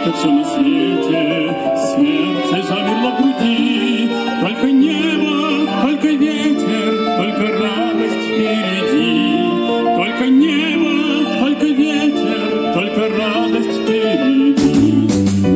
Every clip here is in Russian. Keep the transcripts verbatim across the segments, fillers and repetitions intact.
как все на свете, сердце замерло в груди, только небо, только ветер, только радость впереди, только небо, только ветер, только радость впереди.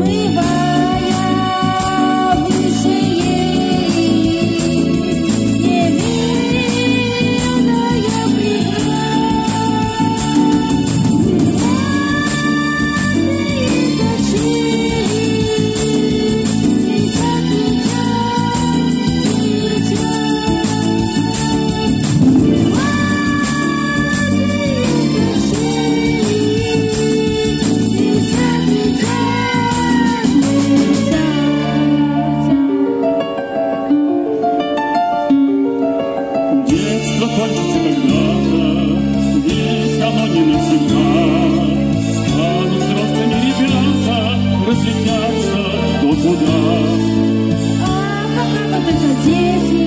Кончится когда-то, ведь оно не навсегда. Станут взрослыми ребята, разлетятся кто куда. А пока мы только дети,